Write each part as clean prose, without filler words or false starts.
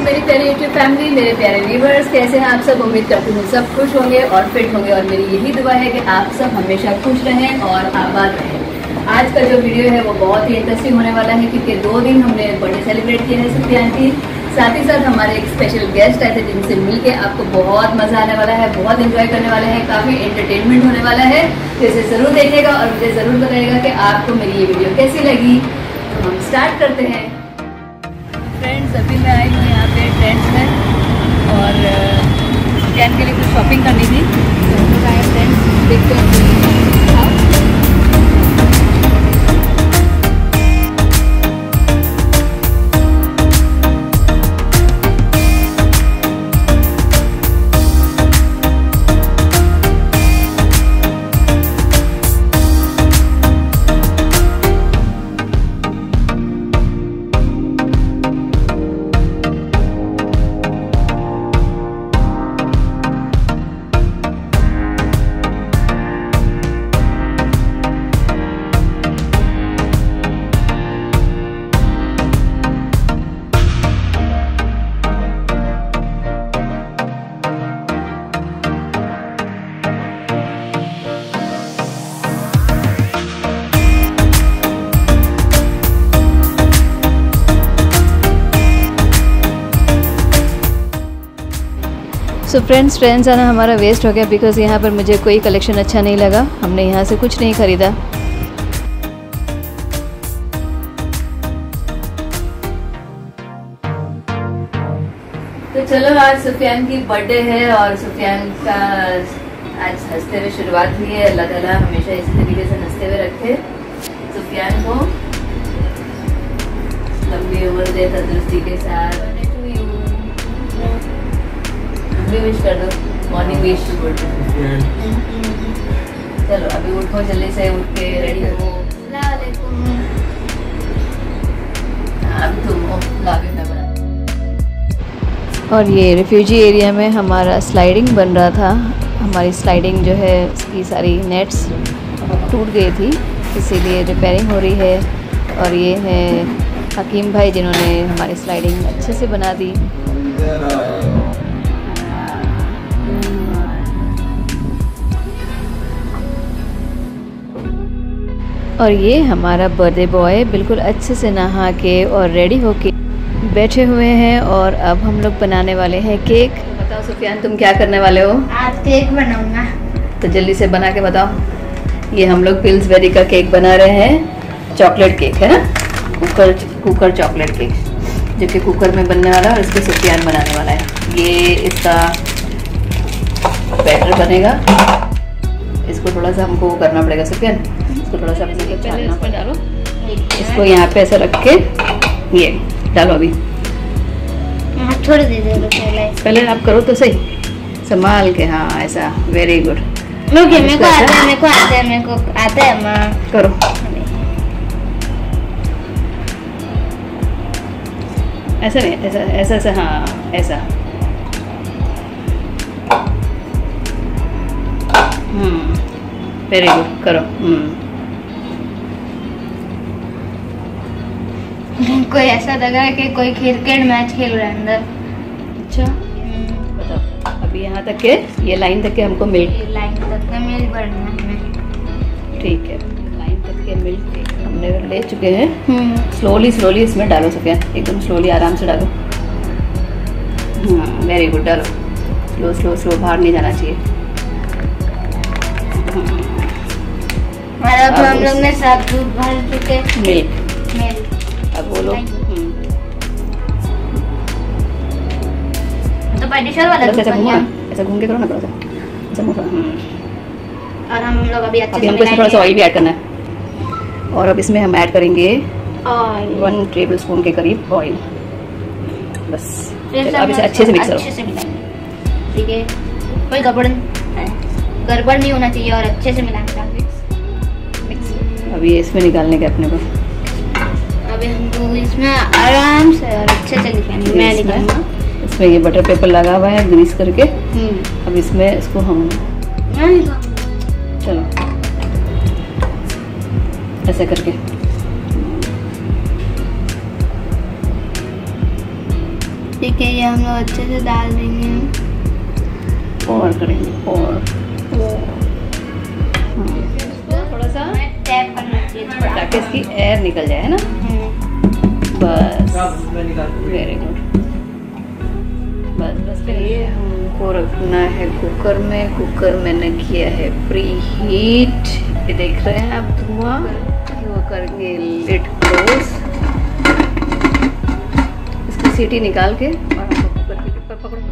मेरी प्यारी YouTube family, मेरे प्यारे व्यूवर्स, कैसे हैं आप सब। उम्मीद करती हूँ सब खुश होंगे और फिट होंगे और मेरी यही दुआ है कि आप सब हमेशा खुश रहें और आबाद रहें। आज का जो वीडियो है वो बहुत ही इंटरेस्टिंग होने वाला है क्योंकि 2 दिन हमने बर्थडे सेलिब्रेट किया है सुफियान की। साथ ही साथ हमारे एक स्पेशल गेस्ट आए थे जिनसे मिलके आपको बहुत मजा आने वाला है, बहुत एंजॉय करने वाले हैं, काफी एंटरटेनमेंट होने वाला है। तो इसे जरूर देखिएगा और मुझे जरूर बताइएगा कि आपको मेरी ये वीडियो कैसी लगी। तो हम स्टार्ट करते हैं। फ्रेंड्स, अभी मैं आई हूँ यहाँ पे ट्रेंड्स में और कैन के लिए कुछ शॉपिंग करनी थी, तो हम लोग आए फ्रेंड्स, देखते हैं। सो फ्रेंड्स आना हमारा वेस्ट हो गया बिकॉज़ यहाँ पर मुझे कोई कलेक्शन अच्छा नहीं लगा। हमने यहाँ से कुछ नहीं ख़रीदा। तो चलो, आज सुफियान की बर्थडे है और सुफियान का आज हंसते हुए शुरुआत हुई है। अल्लाह ताला हमेशा इसी तरीके से हंसते हुए रखे सुफियान को, लंबी उम्र दे तंदुरुस्ती के साथ। विश कर दो, मॉर्निंग विश। चलो अभी उठो, जल्दी से उठ के रेडी हो। अब तुम और ये रिफ्यूजी एरिया में हमारा स्लाइडिंग बन रहा था। हमारी स्लाइडिंग जो है इसकी सारी नेट्स टूट गई थी, इसीलिए रिपेयरिंग हो रही है। और ये है हकीम भाई जिन्होंने हमारी स्लाइडिंग अच्छे से बना दी। और ये हमारा बर्थडे बॉय बिल्कुल अच्छे से नहा के और रेडी होके बैठे हुए हैं और अब हम लोग बनाने वाले हैं केक। बताओ सुफियान, तुम क्या करने वाले हो? आज केक बनाऊंगा। तो जल्दी से बना के बताओ। ये हम लोग पिल्सबेरी का केक बना रहे हैं, चॉकलेट केक है ना, कुकर चॉकलेट केक, जो कि कुकर में बनने वाला है और इसको सुफियान बनाने वाला है। ये इसका बैटर बनेगा। इसको थोड़ा सा हमको करना पड़ेगा सुफियान, इसको थोड़ा सा पहले इसमें डालो। इसको यहाँ पे ऐसा रख के ये डालो। अभी छोड़ दीजिए पहले आप करो तो सही, संभाल के। हाँ ऐसा, वेरी गुड। मेरे को आता है माँ। करो। ऐसा नहीं, ऐसा ऐसा ऐसा, हाँ ऐसा। वेरी गुड, करो। कोई ऐसा लग रहा है कि कोई क्रिकेट मैच खेल रहा है अंदर। अच्छा बताओ, अभी यहाँ तक के, ये लाइन तक के हमको मिल्क, लाइन तक का मिल्क भरना है। ठीक है, लाइन तक के मिल्क हमने ले चुके हैं। स्लोली इसमें डालो सुफियान, एकदम स्लोली, आराम से डालो। वेरी गुड, डालो। स्लो, बाहर नहीं जाना चाहिए। अब हम लोग ने सब दूध भर चुके। मिल्क अब बोलो। तो पार्टीशन वाला ऐसा घूम के करो ना थोड़ा सा, ऐसा मुँह। और हम लोग अभी अच्छे से हमको इसमें थोड़ा सा ऑयल भी ऐड करना है। और अब इसमें हम ऐड करेंगे 1 टेबल स्पून के करीब ऑयल। बस अब इसे अच्छे से मिक्स करो। ठीक है, कोई गड़बड़ नहीं होना चाहिए और अच्छे से मिलाना। अब ये इसमें निकालने के अपने को। अभी हमको इसमें आराम से और अच्छे से निकालना। मैं निकालूंगा। इसमें ये बटर पेपर लगा हुआ है ग्रीस करके। अब इसमें इसको हम चलो ऐसे करके ठीक है, ये हम लोग अच्छे से डाल देंगे और करेंगे और थोड़ा सा टैप करना चाहिए ताकि इसकी एयर निकल जाए ना। बस वेरी गुड। बस बस ये हमको रखना है कुकर में। कुकर मैंने किया है प्री हीट, ये देख रहे हैं आप धुआं। वो करेंगे लिड क्लोज, इसकी सीटी निकाल के और हमको कुकर के ऊपर पकड़ो।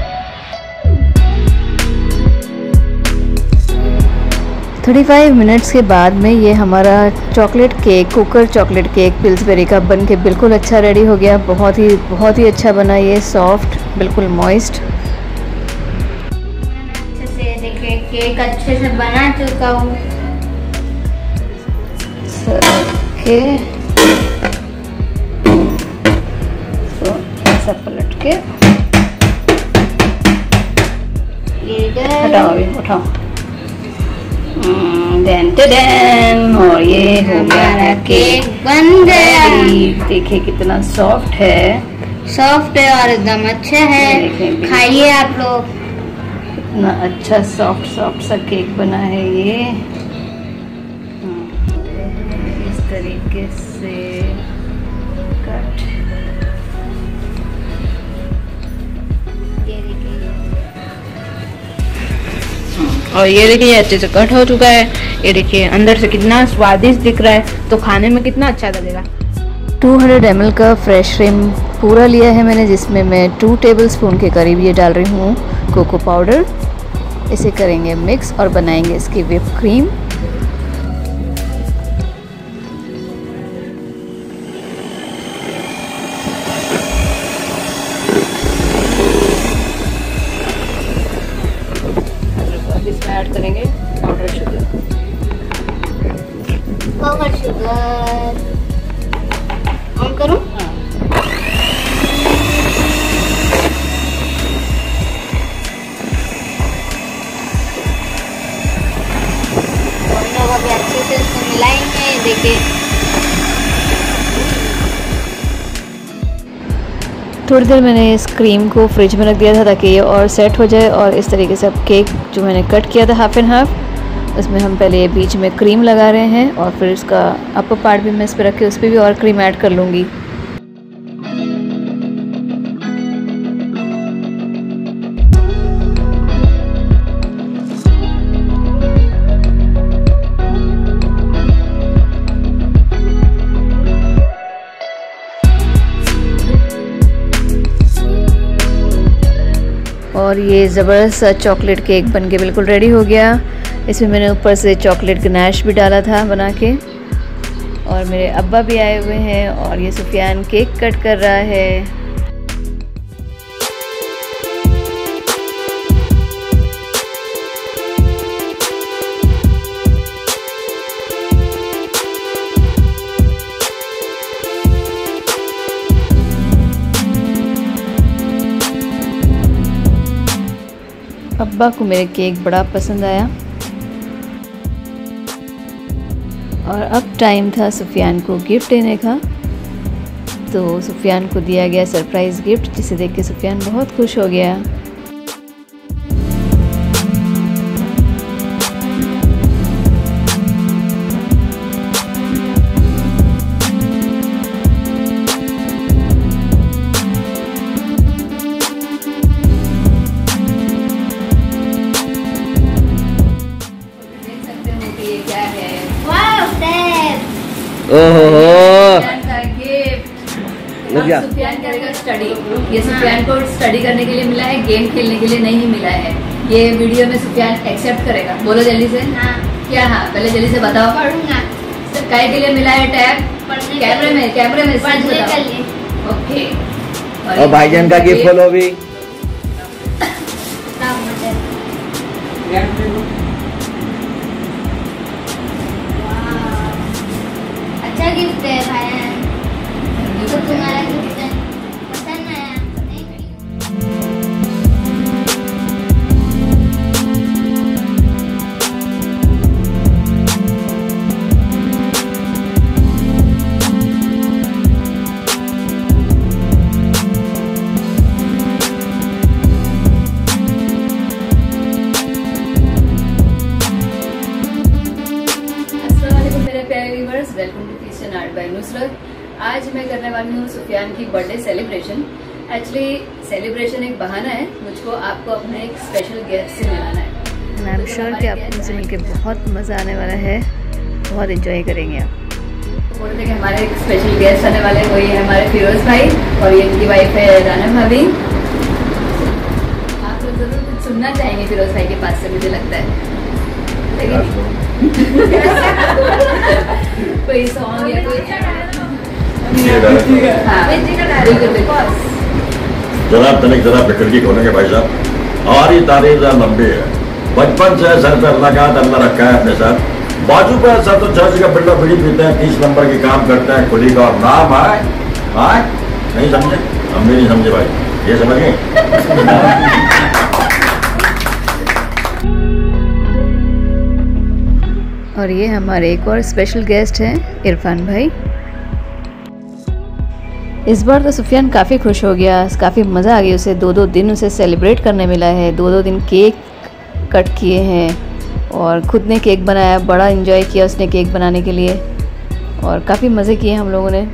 थर्टी 35 मिनट्स के बाद में ये हमारा chocolate cake, cooker chocolate cake Pillsbury का बन के बिल्कुल अच्छा रेडी हो गया। बहुत ही अच्छा बना, ये सॉफ्ट, बिल्कुल मॉइस्ट। अच्छे से देखिए केक अच्छे से बना चुका हूँ। के तो ऐसा पलट के हटाओ, अभी उठाओ। देन और ये हो गया केक बन गया। देखिए कितना सॉफ्ट है, सॉफ्ट है और एकदम अच्छा है। खाइए आप लोग। कितना अच्छा सॉफ्ट सा केक बना है ये। इस तरीके से कट, और ये देखिए अच्छे से कट हो चुका है। ये देखिए अंदर से कितना स्वादिष्ट दिख रहा है, तो खाने में कितना अच्छा लगेगा। 200 ml का फ्रेश क्रीम पूरा लिया है मैंने, जिसमें मैं 2 टेबलस्पून के करीब ये डाल रही हूँ कोको पाउडर। इसे करेंगे मिक्स और बनाएंगे इसकी व्हिप क्रीम। इसमें ऐड करेंगे powder sugar. Powder sugar on करूं? हम लोग अभी अच्छे से इसको मिलाएंगे। देखिए थोड़ी देर मैंने इस क्रीम को फ्रिज में रख दिया था ताकि ये और सेट हो जाए। और इस तरीके से अब केक जो मैंने कट किया था हाफ एंड हाफ, उसमें हम पहले ये बीच में क्रीम लगा रहे हैं और फिर उसका अपर पार्ट भी मैं इस पर रख के उस पर भी और क्रीम ऐड कर लूँगी। और ये ज़बरदस्त सा चॉकलेट केक बन के बिल्कुल रेडी हो गया। इसमें मैंने ऊपर से चॉकलेट गनाश भी डाला था बना के। और मेरे अब्बा भी आए हुए हैं और ये सुफियान केक कट कर रहा है। अब्बा को मेरे केक बड़ा पसंद आया। और अब टाइम था सुफियान को गिफ्ट देने का, तो सुफियान को दिया गया सरप्राइज़ गिफ्ट, जिसे देख के सुफियान बहुत खुश हो गया। सुफियान करेगा स्टडी। ये सुफियान को स्टडी करने के लिए मिला है, गेम खेलने के लिए नहीं मिला है। ये वीडियो में सुफियान एक्सेप्ट करेगा। बोलो जल्दी से। हाँ। क्या? हाँ पहले जल्दी से बताओ। पढ़ूंगा। काय के लिए मिला है टैब? कैमरे में पढ़ने के लिए। ओके। और भाईजान का गिफ्ट बोलो भी। अच्छा गिफ्ट है भाई। तो तुम्हारा गिफ्ट पसंद आया? Welcome to kitchen art by Nusrat. आज मैं करने वाली हूँ सुफियान की बर्थडे सेलिब्रेशन। एक्चुअली सेलिब्रेशन एक बहाना है मुझको आपको अपने एक स्पेशल गेस्ट से मिलाना है। आई एम श्योर कि आप उनसे मिलकर बहुत मज़ा आने वाला है, बहुत एंजॉय करेंगे आप। बोल रहे कि हमारे एक स्पेशल गेस्ट आने वाले हैं, वही है हमारे फिरोज भाई और ये इनकी वाइफ है राना भाभी। आप लोग जरूर कुछ सुनना चाहेंगे फिरोज भाई के पास से, मुझे लगता है कोई सॉन्ग या कोई जनाब तनिक जरा फिक्र की खोलेंगे भाई साहब। हमारी तारीफ लंबी है, बचपन से सर पे अल्लाह रखा है अपने सर, बाजू पे सर तो चर्च का बिल्ला बीड़ी पीते हैं, 30 नंबर की काम करते हैं, खुली का और नाम आए नहीं समझे, हम भी नहीं समझे भाई, ये समझ गए। और ये हमारे एक और स्पेशल गेस्ट हैं इरफान भाई। इस बार तो सुफियान काफ़ी खुश हो गया, काफ़ी मज़ा आ गया उसे। 2-2 दिन उसे सेलिब्रेट करने मिला है, 2-2 दिन केक कट किए हैं और खुद ने केक बनाया, बड़ा एंजॉय किया उसने केक बनाने के लिए और काफ़ी मज़े किए हम लोगों ने।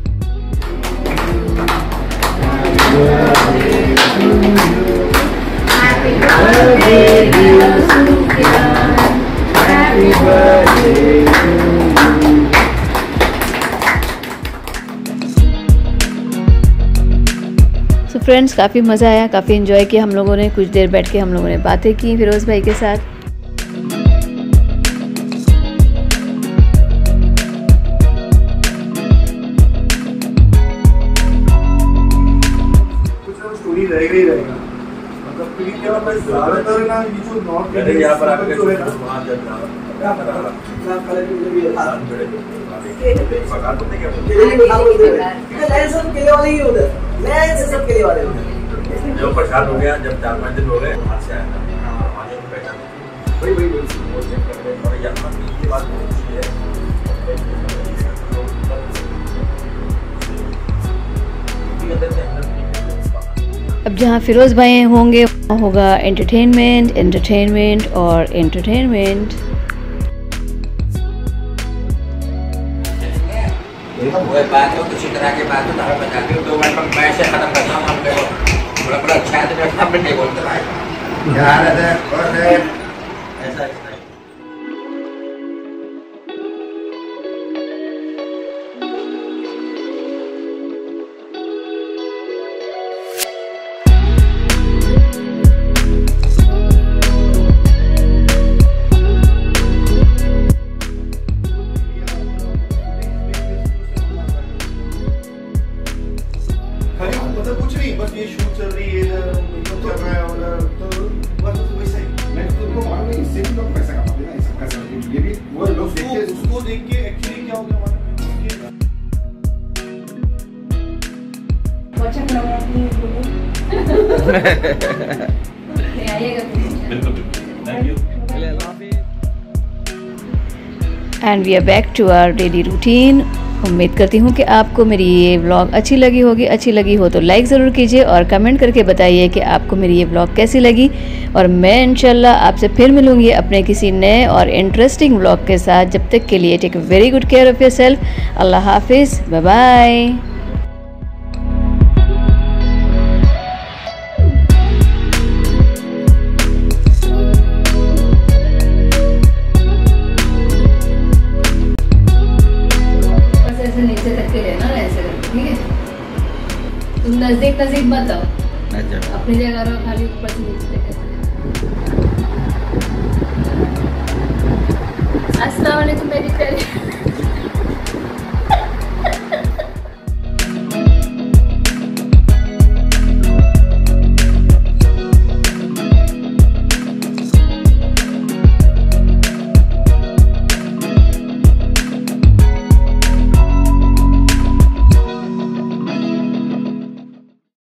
तो फ्रेंड्स काफ़ी मज़ा आया, काफ़ी एंजॉय किया हम लोगों ने। कुछ देर बैठ के हम लोगों ने बातें की फिरोज भाई के साथ। कुछ स्टोरी रहेगा ही रहेगा, मतलब क्योंकि क्या होता है ज़्यादातर ना ये जो नॉर्थ इंडियन यहाँ पर आके जो है ना वहाँ जब क्या बता रहा कलर की जो भी है साथ बड़े पका तो नहीं क्या बोलते हैं सब केले वाले ही उधर लैंड से सब केले वाले उधर जो प्रसाद हो गया। जब 4-5 दिन हो गए हाथ से आया था पानी में बैठा वही और यहाँ की बात बहुत है। अब जहाँ फिरोज भाई होंगे वहाँ होगा एंटरटेनमेंट, एंटरटेनमेंट और एंटरटेनमेंट। बात हो किसी तरह की बात हो तो हमें बता दो, 2 मिनट में मैं से खत्म करता हूँ। हम देखो बड़ा अच्छा है तो हम नहीं बोलते हैं यार ऐसा मतलब कुछ नहीं, बस ये शूट चल रही है, मेकअप चल रहा है और तो बस वैसा ही। मैं तो उनको मालूम नहीं, इससे भी लोग पैसा कमाते हैं, ऐसा कर सकते हैं। ये भी वो लोग उसको देख के एक्चुअली क्या हो गया हमारे and we are back to our daily routine. उम्मीद करती हूँ कि आपको मेरी ये व्लॉग अच्छी लगी होगी। अच्छी लगी हो तो लाइक ज़रूर कीजिए और कमेंट करके बताइए कि आपको मेरी ये व्लॉग कैसी लगी। और मैं इंशाल्लाह आपसे फिर मिलूँगी अपने किसी नए और इंटरेस्टिंग व्लॉग के साथ। जब तक के लिए take very good care of yourself. अल्लाह हाफिज़, बाय बाय। नीचे तक के लेना ऐसे करके, ठीक है? तुम नजदीक मत आओ, अपनी जगह रहो, खाली ऊपर से नीचे तक।